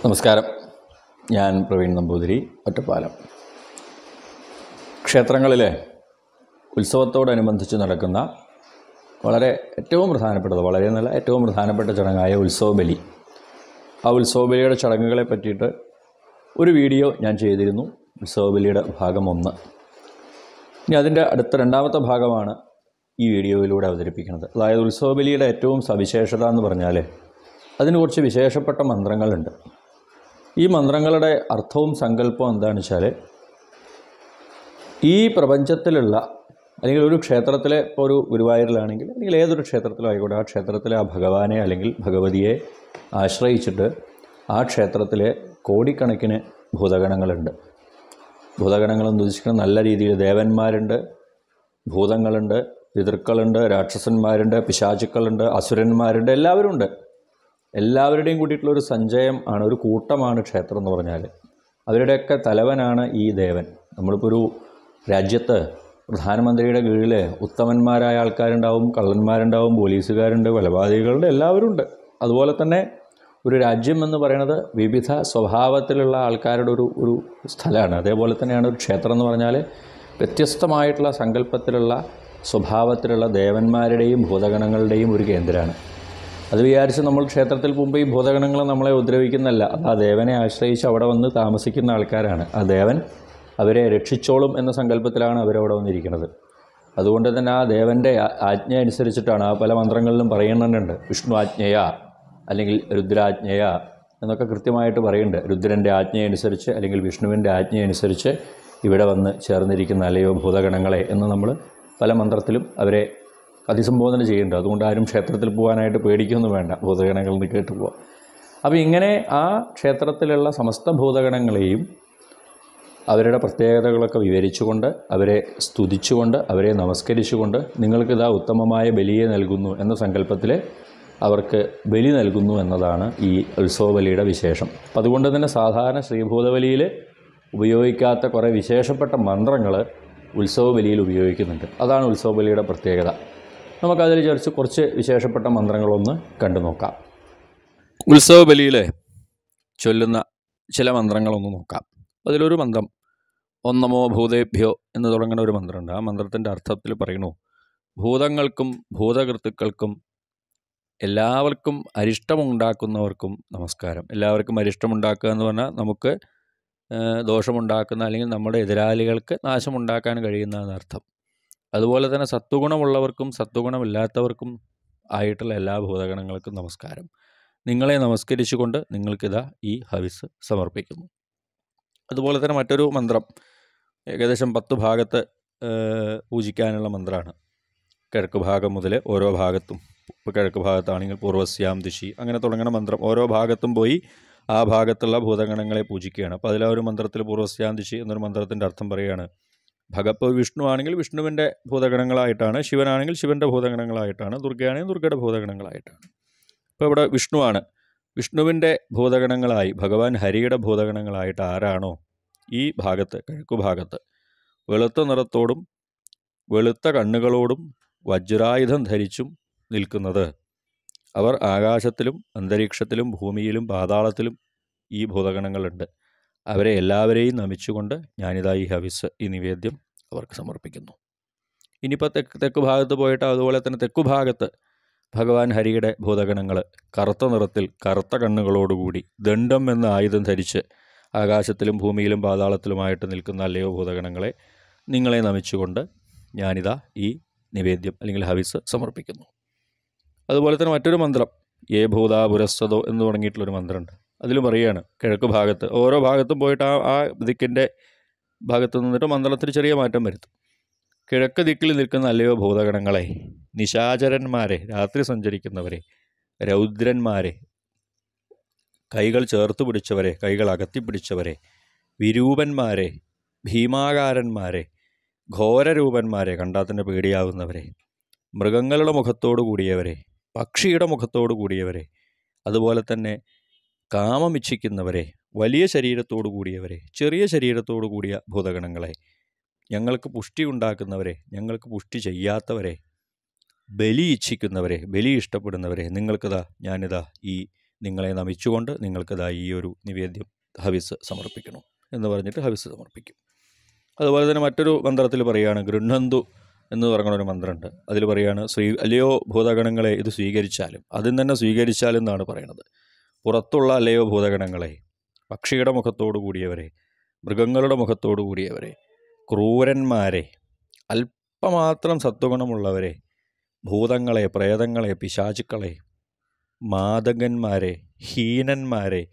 നമസ്കാരം. ഞാൻ പ്രവീൺ നമ്പൂതിരി, ഒറ്റപ്പാലം. ക്ഷേത്രങ്ങളിലെ ഉത്സവത്തോടനുബന്ധിച്ച് നടക്കുന്ന ഏറ്റവും പ്രധാനപ്പെട്ട ചടങ്ങായ ഉത്സവബലി. ആ ഉത്സവബലിയുടെ ചടങ്ങുകളെ പറ്റിയിട്ട് ഒരു വീഡിയോ ഞാൻ ചെയ്തിരുന്നു. ഉത്സവബലിയുടെ ഭാഗം 1. ഇനി അതിൻ്റെ രണ്ടാമത്തെ ഭാഗമാണ് ഈ വീഡിയോയിലൂടെ അവതരിപ്പിക്കുന്നത്. അതായത് ഉത്സവബലിയുടെ ഏറ്റവും സവിശേഷത എന്ന് പറഞ്ഞാൽ അതിന് കുറച്ച് വിശേഷപ്പെട്ട മന്ത്രങ്ങളുണ്ട്. ഈ മന്ത്രങ്ങളുടെ അർത്ഥവും സങ്കല്പവും എന്താണെന്ന് വെച്ചാൽ, ഈ പ്രപഞ്ചത്തിലുള്ള അല്ലെങ്കിൽ ഒരു ക്ഷേത്രത്തിലെ, ഇപ്പോൾ ഒരു ഗുരുവായൂരിലാണെങ്കിൽ അല്ലെങ്കിൽ ഏതൊരു ക്ഷേത്രത്തിലും ആയിക്കോട്ടെ, ആ ക്ഷേത്രത്തിലെ ആ ഭഗവാനെ അല്ലെങ്കിൽ ഭഗവതിയെ ആശ്രയിച്ചിട്ട് ആ ക്ഷേത്രത്തിലെ കോടിക്കണക്കിന് ഭൂതഗണങ്ങളുണ്ട്. ഭൂതഗണങ്ങളെന്ന് ഉദ്ദേശിക്കുന്നത് നല്ല രീതിയിൽ ദേവന്മാരുണ്ട്, ഭൂതങ്ങളുണ്ട്, പിതൃക്കളുണ്ട്, രാക്ഷസന്മാരുണ്ട്, പിശാചുക്കളുണ്ട്, അസുരന്മാരുണ്ട്, എല്ലാവരും ഉണ്ട്. എല്ലാവരുടെയും കൂടിയിട്ടുള്ളൊരു സഞ്ചയം ആണ്, ഒരു കൂട്ടമാണ് ക്ഷേത്രം എന്ന് പറഞ്ഞാൽ. അവരുടെയൊക്കെ തലവനാണ് ഈ ദേവൻ. നമ്മളിപ്പോൾ ഒരു രാജ്യത്ത് പ്രധാനമന്ത്രിയുടെ കീഴിൽ ഉത്തമന്മാരായ ആൾക്കാരുണ്ടാവും, കള്ളന്മാരുണ്ടാവും, പോലീസുകാരുണ്ട്, കൊലപാതകികളുണ്ട്, എല്ലാവരും ഉണ്ട്. അതുപോലെ തന്നെ ഒരു രാജ്യം എന്ന് പറയുന്നത് വിവിധ സ്വഭാവത്തിലുള്ള ആൾക്കാരുടെ ഒരു സ്ഥലമാണ്. അതേപോലെ തന്നെയാണ് ഒരു ക്ഷേത്രം എന്ന് പറഞ്ഞാൽ വ്യത്യസ്തമായിട്ടുള്ള സങ്കല്പത്തിലുള്ള സ്വഭാവത്തിലുള്ള ദേവന്മാരുടെയും ഭൂതഗണങ്ങളുടെയും ഒരു കേന്ദ്രമാണ്. അത് വിചാരിച്ച് നമ്മൾ ക്ഷേത്രത്തിൽ പോകുമ്പോൾ ഈ ഭൂതഗണങ്ങൾ നമ്മളെ ഉപദ്രവിക്കുന്നല്ല. ആ ദേവനെ ആശ്രയിച്ച് അവിടെ വന്ന് താമസിക്കുന്ന ആൾക്കാരാണ്. ആ ദേവൻ അവരെ രക്ഷിച്ചോളും എന്ന സങ്കല്പത്തിലാണ് അവരവിടെ വന്നിരിക്കുന്നത്. അതുകൊണ്ട് തന്നെ ആ ദേവൻ്റെ ആജ്ഞ അനുസരിച്ചിട്ടാണ്. ആ പല മന്ത്രങ്ങളിലും പറയുന്നുണ്ട്. വിഷ്ണു ആജ്ഞയ അല്ലെങ്കിൽ രുദ്രാജ്ഞയ എന്നൊക്കെ കൃത്യമായിട്ട് പറയുന്നുണ്ട്. രുദ്രൻ്റെ ആജ്ഞയനുസരിച്ച് അല്ലെങ്കിൽ വിഷ്ണുവിൻ്റെ ആജ്ഞയനുസരിച്ച് ഇവിടെ വന്ന് ചേർന്നിരിക്കുന്ന അല്ലയോ ഭൂതഗണങ്ങളെ എന്ന് നമ്മൾ പല മന്ത്രത്തിലും അവരെ അഭിസംബോധന ചെയ്യുന്നുണ്ട്. അതുകൊണ്ട് ആരും ക്ഷേത്രത്തിൽ പോകാനായിട്ട് പേടിക്കൊന്നും വേണ്ട, ഭൂതഗണങ്ങളിൽ നിന്ന് കേട്ട് പോവാം. അപ്പോൾ ഇങ്ങനെ ആ ക്ഷേത്രത്തിലുള്ള സമസ്ത ഭൂതഗണങ്ങളെയും അവരുടെ പ്രത്യേകതകളൊക്കെ വിവരിച്ചുകൊണ്ട്, അവരെ സ്തുതിച്ചുകൊണ്ട്, അവരെ നമസ്കരിച്ചുകൊണ്ട് നിങ്ങൾക്കിതാ ഉത്തമമായ ബലിയെ നൽകുന്നു എന്ന സങ്കല്പത്തിൽ അവർക്ക് ബലി നൽകുന്നു എന്നതാണ് ഈ ഉത്സവബലിയുടെ വിശേഷം. അതുകൊണ്ട് തന്നെ സാധാരണ ശ്രീഭൂതബലിയിൽ ഉപയോഗിക്കാത്ത കുറേ വിശേഷപ്പെട്ട മന്ത്രങ്ങൾ ഉത്സവബലിയിൽ ഉപയോഗിക്കുന്നുണ്ട്. അതാണ് ഉത്സവബലിയുടെ പ്രത്യേകത. നമുക്കതിൽ കുറച്ച് വിശേഷപ്പെട്ട മന്ത്രങ്ങളൊന്ന് കണ്ടു നോക്കാം. ഉത്സവബലിയിൽ ചൊല്ലുന്ന ചില മന്ത്രങ്ങളൊന്ന് നോക്കാം. അതിലൊരു മന്ത്രം ഓം നമോ ഭൂതേഭ്യോ എന്ന് തുടങ്ങുന്ന ഒരു മന്ത്രമുണ്ട്. ആ മന്ത്രത്തിൻ്റെ അർത്ഥത്തിൽ പറയുന്നു: ഭൂതങ്ങൾക്കും ഭൂതകൃത്തുക്കൾക്കും എല്ലാവർക്കും അരിഷ്ടമുണ്ടാക്കുന്നവർക്കും നമസ്കാരം. എല്ലാവർക്കും അരിഷ്ടമുണ്ടാക്കുക എന്ന് പറഞ്ഞാൽ നമുക്ക് ദോഷമുണ്ടാക്കുന്ന അല്ലെങ്കിൽ നമ്മുടെ എതിരാളികൾക്ക് നാശമുണ്ടാക്കാൻ കഴിയുന്ന എന്നർത്ഥം. അതുപോലെ തന്നെ സത്വഗുണമുള്ളവർക്കും സത്വഗുണമില്ലാത്തവർക്കും ആയിട്ടുള്ള എല്ലാ ഭൂതഗണങ്ങൾക്കും നമസ്കാരം. നിങ്ങളെ നമസ്കരിച്ചുകൊണ്ട് നിങ്ങൾക്കിതാ ഈ ഹവിസ് സമർപ്പിക്കുന്നു. അതുപോലെ തന്നെ മറ്റൊരു മന്ത്രം ഏകദേശം 10 ഭാഗത്ത് പൂജിക്കാനുള്ള മന്ത്രമാണ്. കിഴക്ക് ഭാഗം മുതൽ ഓരോ ഭാഗത്തും, ഇപ്പോൾ കിഴക്ക് ഭാഗത്താണെങ്കിൽ പൂർവസ്യാം ദിശി അങ്ങനെ തുടങ്ങുന്ന മന്ത്രം ഓരോ ഭാഗത്തും പോയി ആ ഭാഗത്തുള്ള ഭൂതഗണങ്ങളെ പൂജിക്കുകയാണ്. അപ്പോൾ അതിലെ ഒരു മന്ത്രത്തിൽ പൂർവസ്യാം ദിശി എന്നൊരു മന്ത്രത്തിൻ്റെ അർത്ഥം പറയുകയാണ്. ഇപ്പോൾ വിഷ്ണു ആണെങ്കിൽ വിഷ്ണുവിൻ്റെ ഭൂതഗണങ്ങളായിട്ടാണ്, ശിവനാണെങ്കിൽ ശിവൻ്റെ ഭൂതഗണങ്ങളായിട്ടാണ്, ദുർഗയാണെങ്കിൽ ദുർഗയുടെ ഭൂതഗണങ്ങളായിട്ടാണ്. ഇപ്പോൾ ഇവിടെ വിഷ്ണുവാണ്. വിഷ്ണുവിൻ്റെ ഭൂതഗണങ്ങളായി ഭഗവാൻ ഹരിയുടെ ഭൂതഗണങ്ങളായിട്ട് ആരാണോ ഈ ഭാഗത്ത് കിഴക്കു ഭാഗത്ത് വെളുത്ത നിറത്തോടും വെളുത്ത കണ്ണുകളോടും വജ്രായുധം ധരിച്ചും നിൽക്കുന്നത്, അവർ ആകാശത്തിലും അന്തരീക്ഷത്തിലും ഭൂമിയിലും പാതാളത്തിലും ഈ ഭൂതഗണങ്ങളുണ്ട്. അവരെ എല്ലാവരെയും നമിച്ചുകൊണ്ട് ഞാനിതാ ഈ ഹവിസ്, ഈ നിവേദ്യം അവർക്ക് സമർപ്പിക്കുന്നു. ഇനിയിപ്പോൾ തെക്ക് ഭാഗത്ത് പോയിട്ട് അതുപോലെ തന്നെ തെക്കു ഭാഗത്ത് ഭഗവാൻ ഹരിയുടെ ഭൂതഗണങ്ങൾ കറുത്ത നിറത്തിൽ കറുത്ത കണ്ണുകളോടുകൂടി ദണ്ഡം എന്ന ആയുധം ധരിച്ച് ആകാശത്തിലും ഭൂമിയിലും പാതാളത്തിലുമായിട്ട് നിൽക്കുന്ന അല്ലയോ ഭൂതഗണങ്ങളെ, നിങ്ങളെ നമിച്ചുകൊണ്ട് ഞാനിതാ ഈ നിവേദ്യം അല്ലെങ്കിൽ ഹവിസ് സമർപ്പിക്കുന്നു. അതുപോലെ തന്നെ മറ്റൊരു മന്ത്രം ഏ ഭൂതാ പുരസ്സതോ എന്ന് തുടങ്ങിയിട്ടുള്ളൊരു മന്ത്രമുണ്ട്. അതിലും പറയുകയാണ് കിഴക്ക് ഭാഗത്ത് ഓരോ ഭാഗത്തും പോയിട്ട് ആ ദിക്കിൻ്റെ ഭാഗത്ത് നിന്നിട്ട് മന്ത്രത്തിൽ ചെറിയ മാറ്റം വരുത്തും. കിഴക്ക് ദിക്കിൽ നിൽക്കുന്ന അല്ലയോ ഭൂതഗണങ്ങളെ, നിശാചരന്മാരെ, രാത്രി സഞ്ചരിക്കുന്നവരെ, രൗദ്രന്മാരെ, കൈകൾ ചേർത്ത് പിടിച്ചവരെ, കൈകൾ അകത്തിപ്പിടിച്ചവരെ, വിരൂപന്മാരെ, ഭീമാകാരന്മാരെ, ഘോരരൂപന്മാരെ, കണ്ടാൽ തന്നെ പേടിയാവുന്നവരെ, മൃഗങ്ങളുടെ മുഖത്തോടു കൂടിയവരെ, പക്ഷിയുടെ മുഖത്തോടു കൂടിയവരെ, അതുപോലെ തന്നെ കാമമിച്ഛിക്കുന്നവരെ, വലിയ ശരീരത്തോടു കൂടിയവരെ, ചെറിയ ശരീരത്തോടു കൂടിയ ഭൂതഗണങ്ങളെ, ഞങ്ങൾക്ക് പുഷ്ടി ഉണ്ടാക്കുന്നവരെ, ഞങ്ങൾക്ക് പുഷ്ടി ചെയ്യാത്തവരെ, ബലി ഇച്ഛിക്കുന്നവരെ, ബലി ഇഷ്ടപ്പെടുന്നവരെ, നിങ്ങൾക്കിതാ ഞാനിതാ ഈ നിങ്ങളെ നമിച്ചുകൊണ്ട് നിങ്ങൾക്കതായി ഈ ഒരു നിവേദ്യം ഹവിസ് സമർപ്പിക്കണം എന്ന് പറഞ്ഞിട്ട് ഹവിസ് സമർപ്പിക്കും. അതുപോലെ തന്നെ മറ്റൊരു മന്ത്രത്തിൽ പറയുകയാണ്, ഗൃഹന്തു എന്ന് പറയുന്നൊരു മന്ത്രമുണ്ട്. അതിൽ പറയുകയാണ്, അല്ലയോ ഭൂതഗണങ്ങളെ ഇത് സ്വീകരിച്ചാലും, അതിൽ തന്നെ സ്വീകരിച്ചാലും എന്നാണ് പറയുന്നത്. പുറത്തുള്ള അല്ലയോ ഭൂതഗണങ്ങളെ, പക്ഷിയുടെ മുഖത്തോടു കൂടിയവരെ, മൃഗങ്ങളുടെ മുഖത്തോടു കൂടിയവരെ, ക്രൂരന്മാരെ, അല്പമാത്രം സത്വഗുണമുള്ളവരെ, ഭൂതങ്ങളെ, പ്രേതങ്ങളെ, പിശാചുക്കളെ, മാതകന്മാരെ, ഹീനന്മാരെ,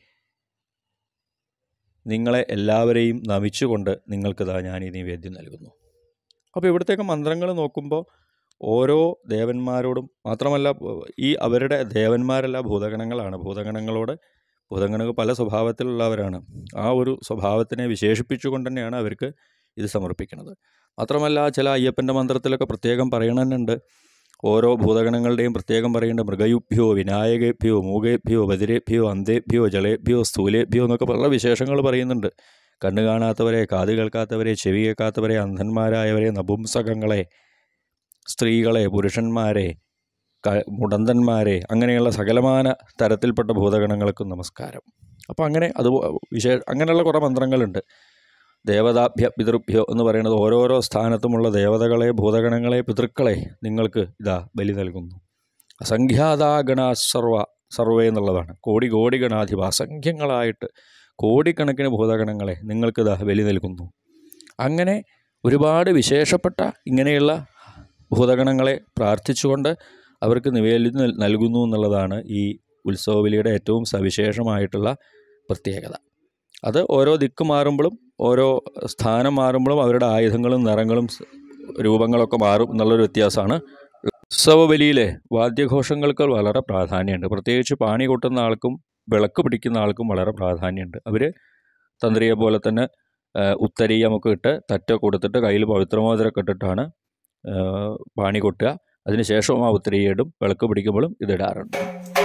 നിങ്ങളെ എല്ലാവരെയും നമിച്ചുകൊണ്ട് നിങ്ങൾക്കിതാ ഞാൻ ഈ നിവേദ്യം നൽകുന്നു. അപ്പോൾ ഇവിടത്തേക്ക് മന്ത്രങ്ങൾ നോക്കുമ്പോൾ ഓരോ ദേവന്മാരോടും മാത്രമല്ല, ഈ അവരുടെ ദേവന്മാരെല്ലാം ഭൂതഗണങ്ങളാണ്. ഭൂതഗണങ്ങൾ പല സ്വഭാവത്തിലുള്ളവരാണ്. ആ ഒരു സ്വഭാവത്തിനെ വിശേഷിപ്പിച്ചുകൊണ്ട് തന്നെയാണ് അവർക്ക് ഇത് സമർപ്പിക്കുന്നത്. മാത്രമല്ല, ചില അയ്യപ്പൻ്റെ മന്ത്രത്തിലൊക്കെ പ്രത്യേകം പറയണമെന്നുണ്ട്, ഓരോ ഭൂതഗണങ്ങളുടെയും പ്രത്യേകം പറയുന്നുണ്ട്, മൃഗയുഭ്യോ, വിനായകേഭ്യോ, മൂകേഭ്യോ, ബദിരേഭ്യോ, അന്തേഭ്യോ, ജളേഭ്യോ, സ്ഥൂലേഭ്യോ എന്നൊക്കെ പല വിശേഷങ്ങൾ പറയുന്നുണ്ട്. കണ്ണ് കാണാത്തവരെ, കാത് കേൾക്കാത്തവരെ, ചെവി കേൾക്കാത്തവരെ, അന്ധന്മാരായവരെ, നപുംസകങ്ങളെ, സ്ത്രീകളെ, പുരുഷന്മാരെ, മുടന്തന്മാരെ, അങ്ങനെയുള്ള സകലമാന തരത്തിൽപ്പെട്ട ഭൂതഗണങ്ങൾക്കും നമസ്കാരം. അപ്പോൾ അങ്ങനെ അങ്ങനെയുള്ള കുറേ മന്ത്രങ്ങളുണ്ട്. ദേവതാഭ്യ പിതൃഭ്യോ എന്ന് പറയുന്നത് ഓരോരോ സ്ഥാനത്തുമുള്ള ദേവതകളെ, ഭൂതഗണങ്ങളെ, പിതൃക്കളെ നിങ്ങൾക്ക് ഇതാ ബലി നൽകുന്നു. അസംഖ്യാതാഗണ സർവേ എന്നുള്ളതാണ്. കോടി ഗണാധിപ, അസംഖ്യങ്ങളായിട്ട് കോടിക്കണക്കിന് ഭൂതഗണങ്ങളെ നിങ്ങൾക്കിതാ ബലി നൽകുന്നു. അങ്ങനെ ഒരുപാട് വിശേഷപ്പെട്ട ഇങ്ങനെയുള്ള ഭൂതഗണങ്ങളെ പ്രാർത്ഥിച്ചുകൊണ്ട് അവർക്ക് നിവേദ്യം നൽകുന്നു എന്നുള്ളതാണ് ഈ ഉത്സവബലിയുടെ ഏറ്റവും സവിശേഷമായിട്ടുള്ള പ്രത്യേകത. അത് ഓരോ ദിക്ക് മാറുമ്പോഴും ഓരോ സ്ഥാനം മാറുമ്പോഴും അവരുടെ ആയുധങ്ങളും നിറങ്ങളും രൂപങ്ങളൊക്കെ മാറും എന്നുള്ളൊരു വ്യത്യാസമാണ്. ഉത്സവബലിയിലെ വാദ്യഘോഷങ്ങൾക്ക് വളരെ പ്രാധാന്യമുണ്ട്. പ്രത്യേകിച്ച് പാണി കൊട്ടുന്ന ആൾക്കും വിളക്ക് പിടിക്കുന്ന ആൾക്കും വളരെ പ്രാധാന്യമുണ്ട്. അവർ തന്ത്രിയെ പോലെ തന്നെ ഉത്തരീയമൊക്കെ ഇട്ട് തറ്റൊക്കെ കൊടുത്തിട്ട് കയ്യിൽ പവിത്രമോതിരമൊക്കെ ഇട്ടിട്ടാണ് പാണി കൊട്ടുക. അതിനുശേഷവും ആ ഉത്തരീയിടും. വിളക്ക് പിടിക്കുമ്പോഴും ഇതിടാറുണ്ട്.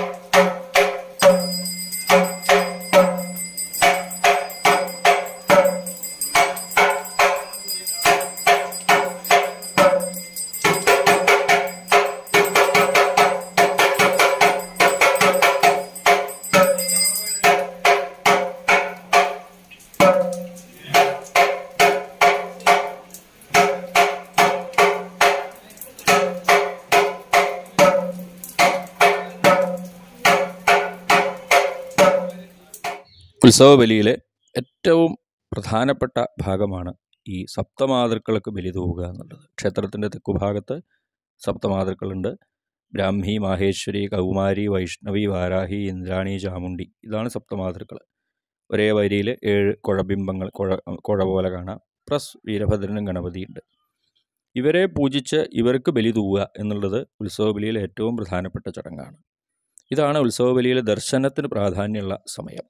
ഉത്സവബലിയിലെ ഏറ്റവും പ്രധാനപ്പെട്ട ഭാഗമാണ് ഈ സപ്തമാതൃക്കൾക്ക് ബലി തൂവുക എന്നുള്ളത്. ക്ഷേത്രത്തിൻ്റെ തെക്കുഭാഗത്ത് സപ്തമാതൃക്കളുണ്ട്. ബ്രാഹ്മി, മാഹേശ്വരി, കൗമാരി, വൈഷ്ണവി, വാരാഹി, ഇന്ദ്രാണി, ചാമുണ്ഡി. ഇതാണ് സപ്തമാതൃക്കൾ. ഒരേ വരിയിൽ 7 കുഴബിംബങ്ങൾ, കുഴ പോലെ കാണാം. പ്ലസ് വീരഭദ്രനും ഗണപതിയുണ്ട്. ഇവരെ പൂജിച്ച് ഇവർക്ക് ബലി തൂവുക എന്നുള്ളത് ഉത്സവബലിയിലെ ഏറ്റവും പ്രധാനപ്പെട്ട ചടങ്ങാണ്. ഇതാണ് ഉത്സവബലിയിലെ ദർശനത്തിന് പ്രാധാന്യമുള്ള സമയം.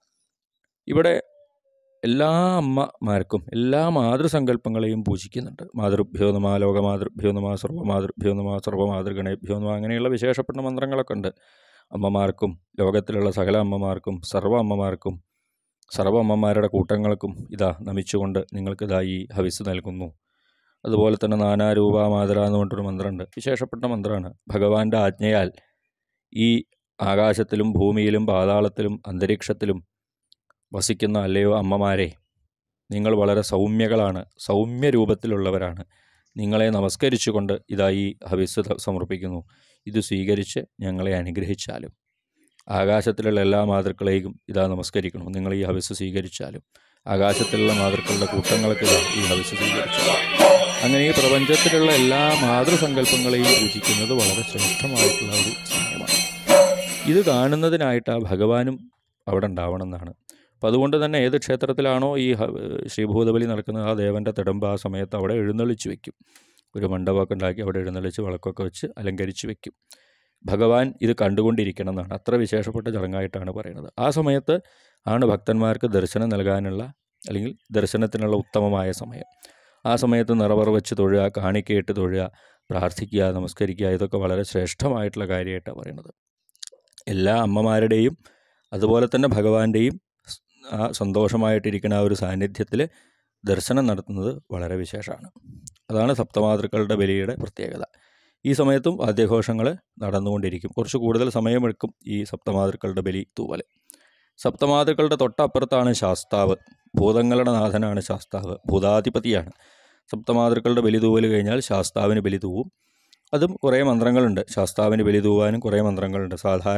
ഇവിടെ എല്ലാ അമ്മമാർക്കും എല്ലാ മാതൃസങ്കല്പങ്ങളെയും പൂജിക്കുന്നുണ്ട്. മാതൃഭ്യോ നമഃ, ലോകമാതൃഭ്യോ നമഃ, സർവമാതൃഭ്യോ നമഃ, സർവമാതൃഗണേഭ്യോ നമഃ, അങ്ങനെയുള്ള വിശേഷപ്പെട്ട മന്ത്രങ്ങളൊക്കെ ഉണ്ട്. അമ്മമാർക്കും ലോകത്തിലുള്ള സകല അമ്മമാർക്കും സർവ്വ അമ്മമാർക്കും സർവ്വ അമ്മമാരുടെ കൂട്ടങ്ങൾക്കും ഇതാ നമിച്ചുകൊണ്ട് നിങ്ങൾക്കിതാ ഈ ഹവിസ് നൽകുന്നു. അതുപോലെ തന്നെ നാനാരൂപ മാതര എന്ന് പറഞ്ഞിട്ടൊരു മന്ത്രമുണ്ട്. വിശേഷപ്പെട്ട മന്ത്രമാണ്. ഭഗവാന്റെ ആജ്ഞയാൽ ഈ ആകാശത്തിലും ഭൂമിയിലും പാതാളത്തിലും അന്തരീക്ഷത്തിലും വസിക്കുന്ന അല്ലയോ അമ്മമാരെ, നിങ്ങൾ വളരെ സൗമ്യകളാണ്, സൗമ്യ രൂപത്തിലുള്ളവരാണ്. നിങ്ങളെ നമസ്കരിച്ചുകൊണ്ട് ഇതാ ഈ ഹവിസ് സമർപ്പിക്കുന്നു. ഇത് സ്വീകരിച്ച് ഞങ്ങളെ അനുഗ്രഹിച്ചാലും. ആകാശത്തിലുള്ള എല്ലാ മാതൃക്കളെയും ഇതാ നമസ്കരിക്കണം. നിങ്ങൾ ഈ ഹവിസ് സ്വീകരിച്ചാലും ആകാശത്തിലുള്ള മാതൃക്കളുടെ കൂട്ടങ്ങൾക്ക് ഇതാ ഈ ഹവിസ് സ്വീകരിച്ചാലും. അങ്ങനെ ഈ പ്രപഞ്ചത്തിലുള്ള എല്ലാ മാതൃസങ്കല്പങ്ങളെയും പൂജിക്കുന്നത് വളരെ ശ്രേഷ്ഠമായിട്ടുള്ള ഒരു സമയമാണ്. ഇത് കാണുന്നതിനായിട്ട് ആ ഭഗവാനും അവിടെ ഉണ്ടാവണം എന്നാണ്. അപ്പം അതുകൊണ്ട് തന്നെ ഏത് ക്ഷേത്രത്തിലാണോ ഈ ശ്രീഭൂതബലി നടക്കുന്നത്, ആ ദേവൻ്റെ തിടമ്പ് ആ സമയത്ത് അവിടെ എഴുന്നള്ളിച്ച് വയ്ക്കും. ഒരു മണ്ഡപമൊക്കെ ഉണ്ടാക്കി അവിടെ എഴുന്നള്ളിച്ച് വിളക്കൊക്കെ വെച്ച് അലങ്കരിച്ച് വയ്ക്കും. ഭഗവാൻ ഇത് കണ്ടുകൊണ്ടിരിക്കണം എന്നാണ്. അത്ര വിശേഷപ്പെട്ട ചടങ്ങായിട്ടാണ് പറയുന്നത്. ആ സമയത്ത് ആണ് ഭക്തന്മാർക്ക് ദർശനം നൽകാനുള്ള അല്ലെങ്കിൽ ദർശനത്തിനുള്ള ഉത്തമമായ സമയം. ആ സമയത്ത് നിറവറ വെച്ച് തൊഴുക, കാണിക്കയിട്ട് തൊഴുക, പ്രാർത്ഥിക്കുക, നമസ്കരിക്കുക, ഇതൊക്കെ വളരെ ശ്രേഷ്ഠമായിട്ടുള്ള കാര്യമായിട്ടാണ് പറയുന്നത്. എല്ലാ അമ്മമാരുടെയും അതുപോലെ തന്നെ ഭഗവാന്റെയും ആ സന്തോഷമായിട്ടിരിക്കുന്ന ആ ഒരു സാന്നിധ്യത്തിൽ ദർശനം നടത്തുന്നത് വളരെ വിശേഷമാണ്. അതാണ് സപ്തമാതൃക്കളുടെ ബലിയുടെ പ്രത്യേകത. ഈ സമയത്തും വാദ്യഘോഷങ്ങൾ നടന്നുകൊണ്ടിരിക്കും. കുറച്ച് കൂടുതൽ സമയമെടുക്കും ഈ സപ്തമാതൃക്കളുടെ ബലി തൂവൽ. സപ്തമാതൃക്കളുടെ തൊട്ടപ്പുറത്താണ് ശാസ്താവ്. ഭൂതങ്ങളുടെ നാഥനാണ് ശാസ്താവ്, ഭൂതാധിപതിയാണ്. സപ്തമാതൃക്കളുടെ ബലി തൂവൽ കഴിഞ്ഞാൽ ശാസ്താവിന് ബലി തൂവും. അതും കുറേ മന്ത്രങ്ങളുണ്ട്. ശാസ്താവിന് ബലി തൂവാനും കുറേ മന്ത്രങ്ങളുണ്ട്.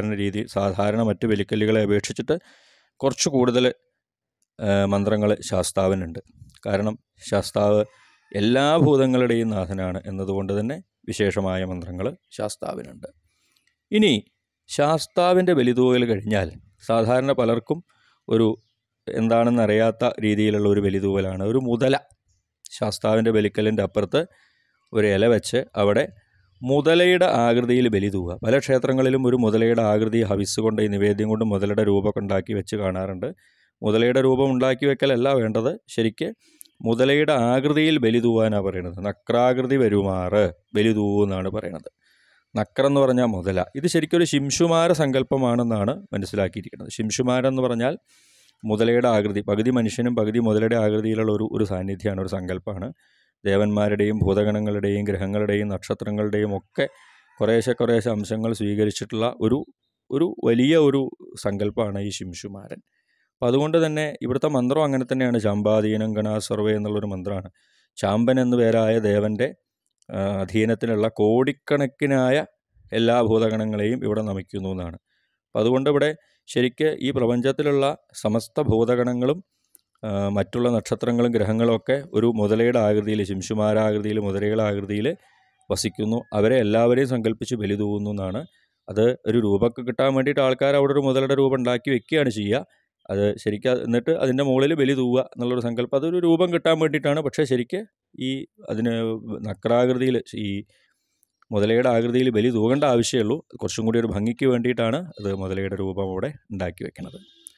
സാധാരണ മറ്റ് ബലിക്കല്ലുകളെ അപേക്ഷിച്ചിട്ട് കുറച്ച് കൂടുതൽ മന്ത്രങ്ങൾ ശാസ്താവിനുണ്ട്. കാരണം ശാസ്താവ് എല്ലാ ഭൂതങ്ങളുടെയും നാഥനാണ് എന്നതുകൊണ്ട് തന്നെ വിശേഷമായ മന്ത്രങ്ങൾ ശാസ്താവിനുണ്ട്. ഇനി ശാസ്താവിൻ്റെ ബലിതൂവൽ കഴിഞ്ഞാൽ സാധാരണ പലർക്കും ഒരു എന്താണെന്നറിയാത്ത രീതിയിലുള്ള ഒരു ബലിതൂവലാണ് ഒരു മുതല. ശാസ്താവിൻ്റെ ബലിക്കല്ലിൻ്റെ അപ്പുറത്ത് ഒരു ഇല വെച്ച് അവിടെ മുതലയുടെ ആകൃതിയിൽ ബലി തൂവുക. പല ക്ഷേത്രങ്ങളിലും ഒരു മുതലയുടെ ആകൃതി ഹവിസ് കൊണ്ട് ഈ നിവേദ്യം കൊണ്ട് മുതലയുടെ രൂപമൊക്കെ ഉണ്ടാക്കി വെച്ച് കാണാറുണ്ട്. മുതലയുടെ രൂപം ഉണ്ടാക്കി വെക്കലല്ല വേണ്ടത്, ശരിക്ക് മുതലയുടെ ആകൃതിയിൽ ബലി തൂവാനാണ് പറയുന്നത്. നക്രാകൃതി വരുമാറ് ബലി തൂവു എന്നാണ് പറയുന്നത്. നക്രെന്ന് പറഞ്ഞാൽ മുതല. ഇത് ശരിക്കൊരു ശിംശുമാര സങ്കല്പമാണെന്നാണ് മനസ്സിലാക്കിയിരിക്കുന്നത്. ശിംശുമാരെന്ന് പറഞ്ഞാൽ മുതലയുടെ ആകൃതി, പകുതി മനുഷ്യനും പകുതി മുതലയുടെ ആകൃതിയിലുള്ള ഒരു സാന്നിധ്യമാണ്, ഒരു സങ്കല്പമാണ്. ദേവന്മാരുടെയും ഭൂതഗണങ്ങളുടെയും ഗ്രഹങ്ങളുടെയും നക്ഷത്രങ്ങളുടെയും ഒക്കെ കുറേശ്ശെ അംശങ്ങൾ സ്വീകരിച്ചിട്ടുള്ള ഒരു വലിയ ഒരു സങ്കല്പമാണ് ഈ ശിംശുമാരൻ. അപ്പോൾ അതുകൊണ്ട് തന്നെ ഇവിടുത്തെ മന്ത്രം അങ്ങനെ തന്നെയാണ്. ചാമ്പാധീനം ഗണാസർവേ എന്നുള്ളൊരു മന്ത്രമാണ്. ചാമ്പൻ എന്നു പേരായ ദേവൻ്റെ അധീനത്തിലുള്ള കോടിക്കണക്കിനായ എല്ലാ ഭൂതഗണങ്ങളെയും ഇവിടെ നമിക്കുന്നു എന്നാണ്. അപ്പം അതുകൊണ്ട് ഇവിടെ ശരിക്ക് ഈ പ്രപഞ്ചത്തിലുള്ള സമസ്ത ഭൂതഗണങ്ങളും മറ്റുള്ള നക്ഷത്രങ്ങളും ഗ്രഹങ്ങളും ഒക്കെ ഒരു മുതലയുടെ ആകൃതിയിൽ, ശിംശുമാരാകൃതിയിൽ, മുതലയുടെ ആകൃതിയിൽ വസിക്കുന്നു. അവരെ എല്ലാവരെയും സങ്കല്പിച്ച് ബലി തൂവുന്നു എന്നാണ്. അത് ഒരു രൂപമൊക്കെ കിട്ടാൻ വേണ്ടിയിട്ട് ആൾക്കാർ അവിടെ ഒരു മുതലയുടെ രൂപം ഉണ്ടാക്കി വെക്കുകയാണ് ചെയ്യുക. അത് ശരിക്കും എന്നിട്ട് അതിൻ്റെ മുകളിൽ ബലി തൂവുക എന്നുള്ളൊരു സങ്കല്പം, അതൊരു രൂപം കിട്ടാൻ വേണ്ടിയിട്ടാണ്. പക്ഷേ ശരിക്ക് അതിന് നക്രാകൃതിയിൽ, ഈ മുതലയുടെ ആകൃതിയിൽ ബലി തൂകേണ്ട ആവശ്യമുള്ളൂ. കുറച്ചും കൂടി ഒരു ഭംഗിക്ക് വേണ്ടിയിട്ടാണ് അത് മുതലയുടെ രൂപം അവിടെ ഉണ്ടാക്കി വെക്കുന്നത്.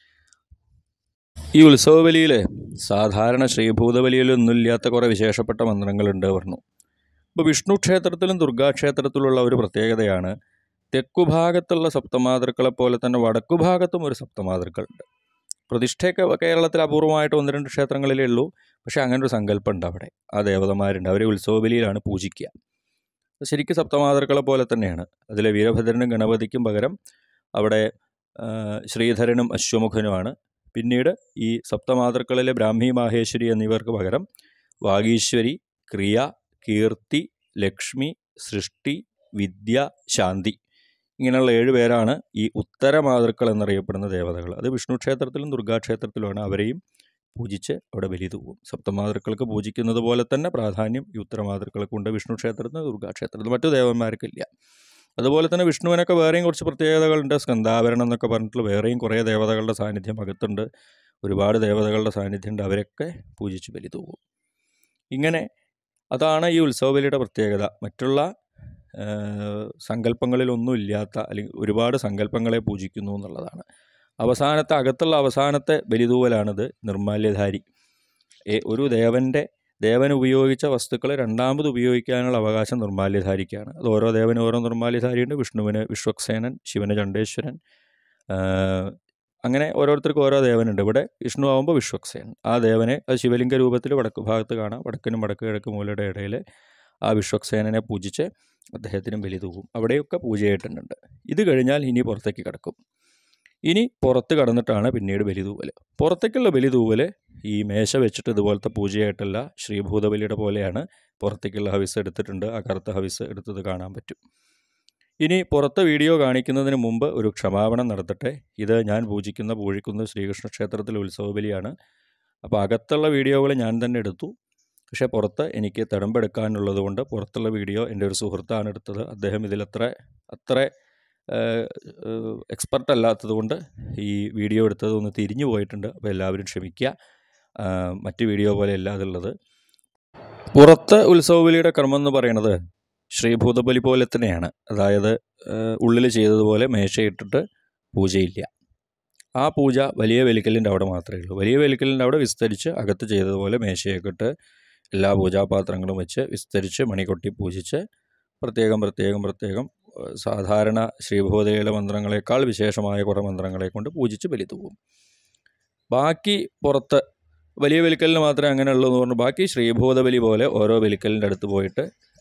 ഈ ഉത്സവബലിയിൽ സാധാരണ ശ്രീഭൂതബലിയിലൊന്നുമില്ലാത്ത കുറേ വിശേഷപ്പെട്ട മന്ത്രങ്ങളുണ്ട് പറഞ്ഞു. ഇപ്പോൾ വിഷ്ണു ക്ഷേത്രത്തിലും ദുർഗാക്ഷേത്രത്തിലുള്ള ഒരു പ്രത്യേകതയാണ്, തെക്കുഭാഗത്തുള്ള സപ്തമാതൃക്കളെ പോലെ തന്നെ വടക്കുഭാഗത്തും ഒരു സപ്തമാതൃക്കളുണ്ട്. പ്രതിഷ്ഠയൊക്കെ കേരളത്തിൽ അപൂർവമായിട്ട് 1-2 ക്ഷേത്രങ്ങളിലേ ഉള്ളൂ. പക്ഷേ അങ്ങനെ ഒരു സങ്കല്പം ഉണ്ട് അവിടെ. ആ ദേവതമാരുണ്ട്, അവരെ ഉത്സവബലിയിലാണ് പൂജിക്കുക. ശരിക്കും സപ്തമാതൃക്കളെ പോലെ തന്നെയാണ്. അതിലെ വീരഭദ്രനും ഗണപതിക്കും പകരം അവിടെ ശ്രീധരനും അശ്വമുഖനുമാണ്. പിന്നീട് ഈ സപ്തമാതൃക്കളിലെ ബ്രാഹ്മി മാഹേശ്വരി എന്നിവർക്ക് പകരം വാഗീശ്വരി, ക്രിയ, കീർത്തി, ലക്ഷ്മി, സൃഷ്ടി, വിദ്യ, ശാന്തി, ഇങ്ങനെയുള്ള 7 പേരാണ് ഈ ഉത്തരമാതൃക്കൾ എന്നറിയപ്പെടുന്ന ദേവതകൾ. അത് വിഷ്ണു ക്ഷേത്രത്തിലും ദുർഗാക്ഷേത്രത്തിലുമാണ്. അവരെയും പൂജിച്ച് അവിടെ ബലി തൂവും. സപ്തമാതൃക്കൾക്ക് പൂജിക്കുന്നത് പോലെ തന്നെ പ്രാധാന്യം ഈ ഉത്തരമാതൃക്കൾക്കുണ്ട് വിഷ്ണു ക്ഷേത്രത്തിൽ, ദുർഗാക്ഷേത്രത്തിൽ. മറ്റു ദേവന്മാർക്കില്ല. അതുപോലെ തന്നെ വിഷ്ണുവിനൊക്കെ വേറെയും കുറച്ച് പ്രത്യേകതകളുണ്ട്. സ്കന്ധാഭരണം എന്നൊക്കെ പറഞ്ഞിട്ടുള്ള വേറെയും കുറേ ദേവതകളുടെ സാന്നിധ്യം അകത്തുണ്ട്. ഒരുപാട് ദേവതകളുടെ സാന്നിധ്യമുണ്ട്. അവരൊക്കെ പൂജിച്ച് ബലി തൂവും. ഇങ്ങനെ അതാണ് ഈ ഉത്സവബലിയുടെ പ്രത്യേകത. മറ്റുള്ള സങ്കല്പങ്ങളിലൊന്നുമില്ലാത്ത, അല്ലെങ്കിൽ ഒരുപാട് സങ്കല്പങ്ങളെ പൂജിക്കുന്നു എന്നുള്ളതാണ്. അകത്തുള്ള അവസാനത്തെ ബലിതൂവലാണിത്. നിർമാല്യധാരി, ഒരു ദേവൻ ഉപയോഗിച്ച വസ്തുക്കൾ രണ്ടാമത് ഉപയോഗിക്കാനുള്ള അവകാശം നിർമാല്യധാരിക്കാണ്. അത് ഓരോ ദേവനും ഓരോ നിർമാല്യധാരിയുണ്ട്. വിഷ്ണുവിന് വിശ്വക്സേനൻ, ശിവന് ചണ്ഡേശ്വരൻ, അങ്ങനെ ഓരോരുത്തർക്കും ഓരോ ദേവനുണ്ട്. ഇവിടെ വിഷ്ണു ആകുമ്പോൾ വിശ്വക്സേനൻ. ആ ദേവനെ അത് ശിവലിംഗ രൂപത്തിൽ വടക്ക് ഭാഗത്ത് കാണാം. വടക്കിനും വടക്ക് കിഴക്ക് മൂലയുടെ ഇടയിൽ ആ വിശ്വക്സേനനെ പൂജിച്ച് അദ്ദേഹത്തിനും ബലി തൂവും. അവിടെയൊക്കെ പൂജയായിട്ടുണ്ട്. ഇത് കഴിഞ്ഞാൽ ഇനി പുറത്തേക്ക് കിടക്കും. ഇനി പുറത്ത് കടന്നിട്ടാണ് പിന്നീട് ബലി തൂവൽ. പുറത്തേക്കുള്ള ബലി തൂവൽ ഈ മേശ വെച്ചിട്ട് ഇതുപോലത്തെ പൂജയായിട്ടല്ല, ശ്രീഭൂതബലിയുടെ പോലെയാണ്. പുറത്തേക്കുള്ള ഹവിസ് എടുത്തിട്ടുണ്ട്. ആ കറുത്ത ഹവിസ് എടുത്തത് കാണാൻ പറ്റും. ഇനി പുറത്തെ വീഡിയോ കാണിക്കുന്നതിന് മുമ്പ് ഒരു ക്ഷമാപണം നടത്തട്ടെ. ഇത് ഞാൻ പൂജിക്കുന്ന ശ്രീകൃഷ്ണ ക്ഷേത്രത്തിലെ ഉത്സവബലിയാണ്. അപ്പോൾ അകത്തുള്ള വീഡിയോകൾ ഞാൻ തന്നെ എടുത്തു. പക്ഷേ പുറത്ത് എനിക്ക് തടമ്പെടുക്കാനുള്ളത് കൊണ്ട് പുറത്തുള്ള വീഡിയോ എൻ്റെ ഒരു സുഹൃത്താണ് എടുത്തത്. അദ്ദേഹം അത്ര എക്സ്പെർട്ട് അല്ലാത്തത് കൊണ്ട് ഈ വീഡിയോ എടുത്തത് ഒന്ന് തിരിഞ്ഞു പോയിട്ടുണ്ട്. അപ്പോൾ എല്ലാവരും ക്ഷമിക്കുക. മറ്റ് വീഡിയോ പോലെ അല്ല അതുള്ളത്. പുറത്ത് ഉത്സവബലിയുടെ കർമ്മം എന്ന് പറയുന്നത് ശ്രീഭൂതബലി പോലെ തന്നെയാണ്. അതായത് ഉള്ളിൽ ചെയ്തതുപോലെ മേശയിട്ടിട്ട് പൂജയില്ല. ആ പൂജ വലിയ ബലിക്കല്ലിൻ്റെ അവിടെ മാത്രമേ ഉള്ളൂ. വലിയ ബലിക്കല്ലിൻ്റെ അവിടെ വിസ്തരിച്ച് അകത്ത് ചെയ്തതുപോലെ മേശയൊക്കെ ഇട്ട് എല്ലാ പൂജാപാത്രങ്ങളും വെച്ച് വിസ്തരിച്ച് മണികൊട്ടി പൂജിച്ച് പ്രത്യേകം സാധാരണ ശ്രീഭൂതയുടെ മന്ത്രങ്ങളെക്കാൾ വിശേഷമായ കുറേ മന്ത്രങ്ങളെ കൊണ്ട് പൂജിച്ച് ബലി തൂവും. ബാക്കി പുറത്ത് വലിയ ബലിക്കലിന് മാത്രമേ അങ്ങനെ ഉള്ളൂ എന്ന് പറഞ്ഞു. ബാക്കി ശ്രീഭൂതബലി പോലെ ഓരോ ബലിക്കലിൻ്റെ അടുത്ത് പോയിട്ട്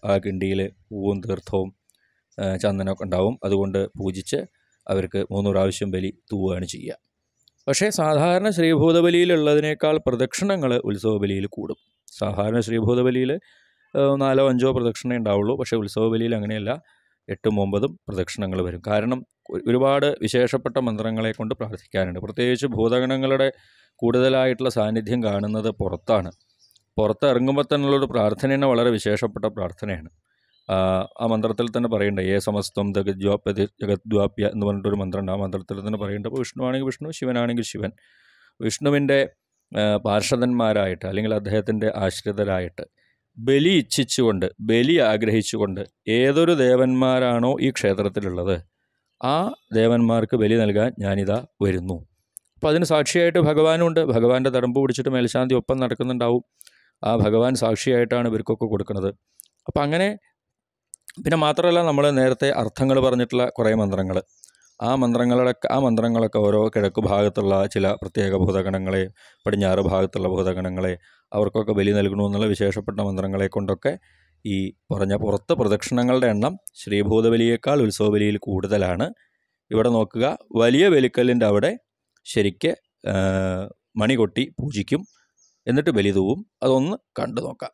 ആ കിണ്ടിയിൽ പൂവും തീർത്ഥവും ചന്ദനമൊക്കെ ഉണ്ടാവും. അതുകൊണ്ട് പൂജിച്ച് അവർക്ക് 3 പ്രാവശ്യം ബലി തൂവുകയാണ് ചെയ്യുക. പക്ഷേ സാധാരണ ശ്രീഭൂതബലിയിലുള്ളതിനേക്കാൾ പ്രദക്ഷിണങ്ങൾ ഉത്സവബലിയിൽ കൂടും. സാധാരണ ശ്രീഭൂതബലിയിൽ 4-5 പ്രദക്ഷിണേ ഉണ്ടാവുള്ളൂ. പക്ഷേ ഉത്സവബലിയിൽ അങ്ങനെയല്ല, 8-9 പ്രദക്ഷിണങ്ങൾ വരും. കാരണം ഒരുപാട് വിശേഷപ്പെട്ട മന്ത്രങ്ങളെ കൊണ്ട് പ്രാർത്ഥിക്കാനുണ്ട്. പ്രത്യേകിച്ച് ഭൂതഗണങ്ങളുടെ കൂടുതലായിട്ടുള്ള സാന്നിധ്യം കാണുന്നത് പുറത്താണ്. പുറത്തിറങ്ങുമ്പോൾ തന്നെയുള്ളൊരു പ്രാർത്ഥന വളരെ വിശേഷപ്പെട്ട പ്രാർത്ഥനയാണ്. ആ മന്ത്രത്തിൽ തന്നെ പറയുന്നുണ്ട്, ഏ സമസ്തം ജഗദ്വാപ്യ എന്ന് പറഞ്ഞിട്ടൊരു മന്ത്രമുണ്ട്. ആ മന്ത്രത്തിൽ തന്നെ പറയുന്നുണ്ട്, അപ്പോൾ വിഷ്ണു ആണെങ്കിൽ വിഷ്ണു, ശിവനാണെങ്കിൽ ശിവൻ, വിഷ്ണുവിൻ്റെ പാർഷദന്മാരായിട്ട് അല്ലെങ്കിൽ അദ്ദേഹത്തിൻ്റെ ആശ്രിതരായിട്ട് ബലി ഇച്ഛിച്ചുകൊണ്ട്, ബലി ആഗ്രഹിച്ചുകൊണ്ട് ഏതൊരു ദേവന്മാരാണോ ഈ ക്ഷേത്രത്തിലുള്ളത് ആ ദേവന്മാർക്ക് ബലി നൽകാൻ ഞാനിതാ വരുന്നു. അപ്പോൾ അതിന് സാക്ഷിയായിട്ട് ഭഗവാനുണ്ട്. ഭഗവാന്റെ തടമ്പ് പിടിച്ചിട്ട് മേൽശാന്തി ഒപ്പം നടക്കുന്നുണ്ടാവും. ആ ഭഗവാൻ സാക്ഷിയായിട്ടാണ് ഇവർക്കൊക്കെ കൊടുക്കുന്നത്. അപ്പം അങ്ങനെ, പിന്നെ മാത്രമല്ല നമ്മൾ നേരത്തെ അർത്ഥങ്ങൾ പറഞ്ഞിട്ടുള്ള കുറേ മന്ത്രങ്ങൾ, ആ മന്ത്രങ്ങളൊക്കെ ഓരോ കിഴക്ക് ഭാഗത്തുള്ള ചില പ്രത്യേക ഭൂതഗണങ്ങളെ, പടിഞ്ഞാറ് ഭാഗത്തുള്ള ഭൂതഗണങ്ങളെ അവർക്കൊക്കെ ബലി നൽകണമെന്നുള്ള വിശേഷപ്പെട്ട മന്ത്രങ്ങളെ കൊണ്ടൊക്കെ ഈ പറഞ്ഞ പുറത്ത് പ്രദക്ഷിണങ്ങളുടെ എണ്ണം ശ്രീഭൂതബലിയേക്കാൾ ഉത്സവബലിയിൽ കൂടുതലാണ്. ഇവിടെ നോക്കുക, വലിയ ബലിക്കല്ലിൻ്റെ അവിടെ ശരിക്ക് മണി കൊട്ടി പൂജിക്കും, എന്നിട്ട് ബലി തൂവും. അതൊന്ന് കണ്ടു നോക്കാം.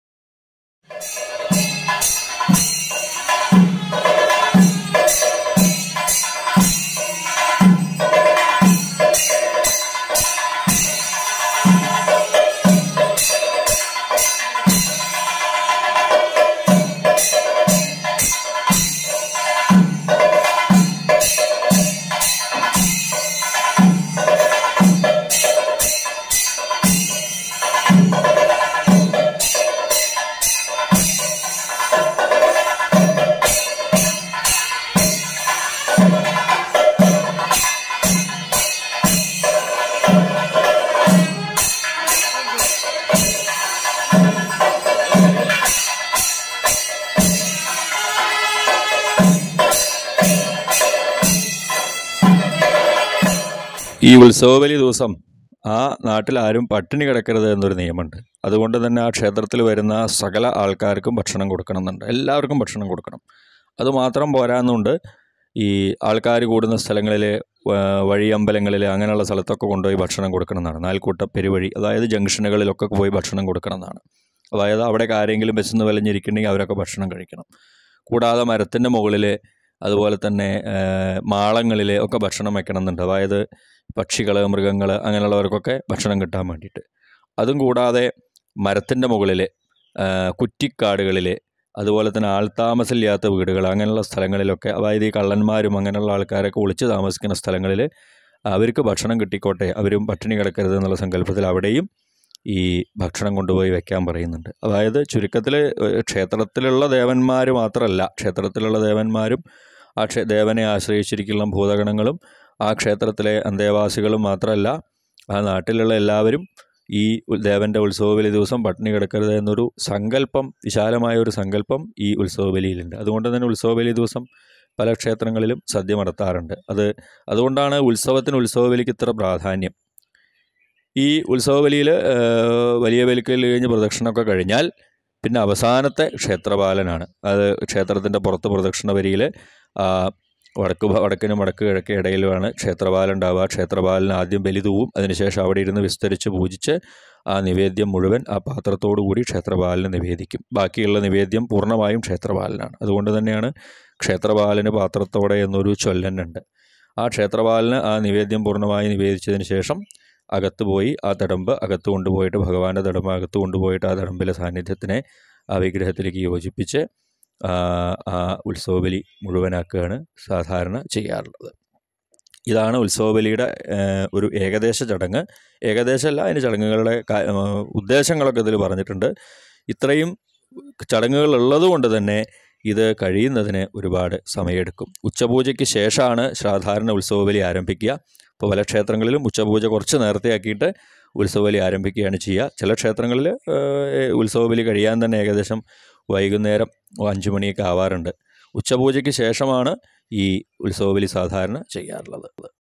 ഈ ഉത്സവബലി ദിവസം ആ നാട്ടിൽ ആരും പട്ടിണി കിടക്കരുത് എന്നൊരു നിയമമുണ്ട്. അതുകൊണ്ട് തന്നെ ആ ക്ഷേത്രത്തിൽ വരുന്ന സകല ആൾക്കാർക്കും ഭക്ഷണം കൊടുക്കണമെന്നുണ്ട്. എല്ലാവർക്കും ഭക്ഷണം കൊടുക്കണം. അതുമാത്രം പോരാന്നുണ്ട്, ഈ ആൾക്കാർ കൂടുന്ന സ്ഥലങ്ങളിൽ, വഴിയമ്പലങ്ങളിൽ, അങ്ങനെയുള്ള സ്ഥലത്തൊക്കെ കൊണ്ടുപോയി ഭക്ഷണം കൊടുക്കണമെന്നാണ്. നാൽക്കൂട്ട പെരുവഴി, അതായത് ജംഗ്ഷനുകളിലൊക്കെ പോയി ഭക്ഷണം കൊടുക്കണമെന്നാണ്. അതായത് അവിടേക്ക് ആരെങ്കിലും വിശന്ന് വലഞ്ഞിരിക്കണമെങ്കിൽ അവരൊക്കെ ഭക്ഷണം കഴിക്കണം. കൂടാതെ മരത്തിൻ്റെ മുകളിൽ, അതുപോലെ തന്നെ മാളങ്ങളിൽ ഒക്കെ ഭക്ഷണം വയ്ക്കണമെന്നുണ്ട്. അതായത് പക്ഷികൾ, മൃഗങ്ങൾ അങ്ങനെയുള്ളവർക്കൊക്കെ ഭക്ഷണം കിട്ടാൻ വേണ്ടിയിട്ട്. അതും കൂടാതെ മരത്തിൻ്റെ മുകളിൽ, കുറ്റിക്കാടുകളിൽ, അതുപോലെ തന്നെ ആൾതാമസമില്ലാത്ത വീടുകൾ, അങ്ങനെയുള്ള സ്ഥലങ്ങളിലൊക്കെ, അതായത് ഈ കള്ളന്മാരും അങ്ങനെയുള്ള ആൾക്കാരൊക്കെ ഒളിച്ച് താമസിക്കുന്ന സ്ഥലങ്ങളിൽ അവർക്ക് ഭക്ഷണം കിട്ടിക്കോട്ടെ, അവരും പട്ടിണി കിടക്കരുത് എന്നുള്ള സങ്കല്പത്തിൽ അവിടെയും ഈ ഭക്ഷണം കൊണ്ടുപോയി വയ്ക്കാൻ പറയുന്നുണ്ട്. അതായത് ചുരുക്കത്തിൽ ക്ഷേത്രത്തിലുള്ള ദേവന്മാർ മാത്രമല്ല, ക്ഷേത്രത്തിലുള്ള ദേവന്മാരും ആ ദേവനെ ആശ്രയിച്ചിരിക്കുന്ന ഭൂതഗണങ്ങളും ആ ക്ഷേത്രത്തിലെ അന്തേവാസികളും മാത്രമല്ല, ആ നാട്ടിലുള്ള എല്ലാവരും ഈ ദേവൻ്റെ ഉത്സവബലി ദിവസം പട്ടിണി കിടക്കരുത് എന്നൊരു സങ്കല്പം, വിശാലമായൊരു സങ്കല്പം ഈ ഉത്സവബലിയിലുണ്ട്. അതുകൊണ്ട് തന്നെ ഉത്സവബലി ദിവസം പല ക്ഷേത്രങ്ങളിലും സദ്യ നടത്താറുണ്ട്. അതുകൊണ്ടാണ് ഉത്സവബലിക്ക് ഇത്ര പ്രാധാന്യം. ഈ ഉത്സവബലിയിൽ വലിയ ബലിക്കൽ കഴിഞ്ഞ് പ്രദക്ഷിണമൊക്കെ കഴിഞ്ഞാൽ പിന്നെ അവസാനത്തെ ക്ഷേത്രപാലനാണ്. അത് ക്ഷേത്രത്തിൻ്റെ പുറത്ത് പ്രദക്ഷിണ വരിയിൽ വടക്കിനും വടക്ക് കിഴക്ക് ഇടയിലുമാണ് ക്ഷേത്രപാലൻ ഉണ്ടാവുക. ക്ഷേത്രപാലന് ആദ്യം ബലി തൂവും, അതിനുശേഷം അവിടെ ഇരുന്ന് വിസ്തരിച്ച് പൂജിച്ച് ആ നിവേദ്യം മുഴുവൻ ആ പാത്രത്തോടു കൂടി ക്ഷേത്രപാലന് നിവേദിക്കും. ബാക്കിയുള്ള നിവേദ്യം പൂർണ്ണമായും ക്ഷേത്രപാലനാണ്. അതുകൊണ്ട് തന്നെയാണ് ക്ഷേത്രപാലന് പാത്രത്തോടെ എന്നൊരു ചൊല്ലനുണ്ട്. ആ ക്ഷേത്രപാലന് ആ നിവേദ്യം പൂർണ്ണമായി നിവേദിച്ചതിന് ശേഷം അകത്ത് പോയി ആ തടമ്പ് അകത്ത് കൊണ്ടുപോയിട്ട്, ഭഗവാന്റെ തടമ്പ് അകത്ത് കൊണ്ടുപോയിട്ട് ആ തടമ്പിലെ സാന്നിധ്യത്തിനെ ആ വിഗ്രഹത്തിലേക്ക് യോജിപ്പിച്ച് ആ ഉത്സവബലി മുഴുവനാക്കുകയാണ് സാധാരണ ചെയ്യാറുള്ളത്. ഇതാണ് ഉത്സവബലിയുടെ ഒരു ഏകദേശ ചടങ്ങ്. ഏകദേശമല്ല, അതിന് ചടങ്ങുകളുടെ ഉദ്ദേശങ്ങളൊക്കെ ഇതിൽ പറഞ്ഞിട്ടുണ്ട്. ഇത്രയും ചടങ്ങുകൾ ഉള്ളതുകൊണ്ട് തന്നെ ഇത് കഴിയുന്നതിന് ഒരുപാട് സമയമെടുക്കും. ഉച്ചപൂജയ്ക്ക് ശേഷമാണ് സാധാരണ ഉത്സവബലി ആരംഭിക്കുക. ഇപ്പോൾ പല ക്ഷേത്രങ്ങളിലും ഉച്ചപൂജ കുറച്ച് നേരത്തെ ആക്കിയിട്ട് ഉത്സവബലി ആരംഭിക്കുകയാണ് ചെയ്യുക. ചില ക്ഷേത്രങ്ങളിൽ ഉത്സവബലി കഴിയാൻ തന്നെ ഏകദേശം വൈകുന്നേരം 5 മണിയൊക്കെ ആവാറുണ്ട്. ഉച്ചപൂജയ്ക്ക് ശേഷമാണ് ഈ ഉത്സവബലി സാധാരണ ചെയ്യാറുള്ളത്.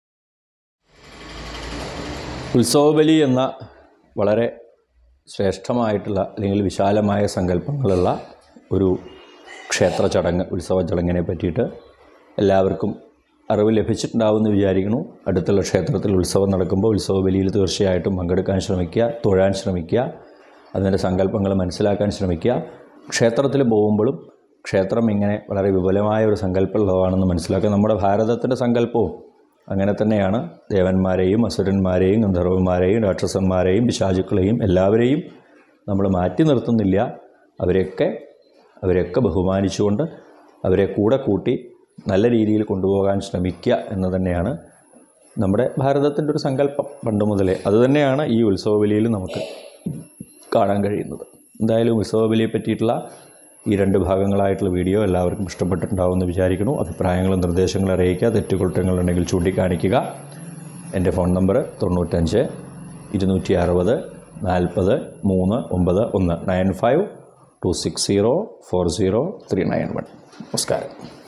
ഉത്സവബലി എന്ന വളരെ ശ്രേഷ്ഠമായിട്ടുള്ള അല്ലെങ്കിൽ വിശാലമായ സങ്കല്പങ്ങളുള്ള ഒരു ക്ഷേത്ര ചടങ്ങ്, ഉത്സവ ചടങ്ങിനെ പറ്റിയിട്ട് എല്ലാവർക്കും അറിവ് ലഭിച്ചിട്ടുണ്ടാവുമെന്ന് വിചാരിക്കുന്നു. അടുത്തുള്ള ക്ഷേത്രത്തിൽ ഉത്സവം നടക്കുമ്പോൾ ഉത്സവബലിയിൽ തീർച്ചയായിട്ടും പങ്കെടുക്കാൻ ശ്രമിക്കുക, തൊഴാൻ ശ്രമിക്കുക, അതിൻ്റെ സങ്കല്പങ്ങൾ മനസ്സിലാക്കാൻ ശ്രമിക്കുക. ക്ഷേത്രത്തിൽ പോകുമ്പോഴും ക്ഷേത്രം ഇങ്ങനെ വളരെ വിപുലമായ ഒരു സങ്കല്പമുള്ളതാണെന്ന് മനസ്സിലാക്കുക. നമ്മുടെ ഭാരതത്തിൻ്റെ സങ്കല്പവും അങ്ങനെ തന്നെയാണ്. ദേവന്മാരെയും അസുരന്മാരെയും ഗന്ധർവന്മാരെയും രാക്ഷസന്മാരെയും പിശാചുക്കളെയും എല്ലാവരെയും നമ്മൾ മാറ്റി നിർത്തുന്നില്ല. അവരെയൊക്കെ ബഹുമാനിച്ചുകൊണ്ട് അവരെ കൂടെ കൂട്ടി നല്ല രീതിയിൽ കൊണ്ടുപോകാൻ ശ്രമിക്കുക എന്ന് തന്നെയാണ് നമ്മുടെ ഭാരതത്തിൻ്റെ ഒരു സങ്കല്പം പണ്ട് മുതലേ. അതുതന്നെയാണ് ഈ ഉത്സവബലിയിൽ നമുക്ക് കാണാൻ കഴിയുന്നത്. എന്തായാലും ഉത്സവബലിയെ പറ്റിയിട്ടുള്ള ഈ 2 ഭാഗങ്ങളായിട്ടുള്ള വീഡിയോ എല്ലാവർക്കും ഇഷ്ടപ്പെട്ടിട്ടുണ്ടാവുമെന്ന് വിചാരിക്കുന്നു. അഭിപ്രായങ്ങളും നിർദ്ദേശങ്ങളും അറിയിക്കുക. തെറ്റുകുറ്റങ്ങളുണ്ടെങ്കിൽ ചൂണ്ടിക്കാണിക്കുക. എൻ്റെ ഫോൺ നമ്പർ 95 260 40 391 95 260 40 391. നമസ്കാരം.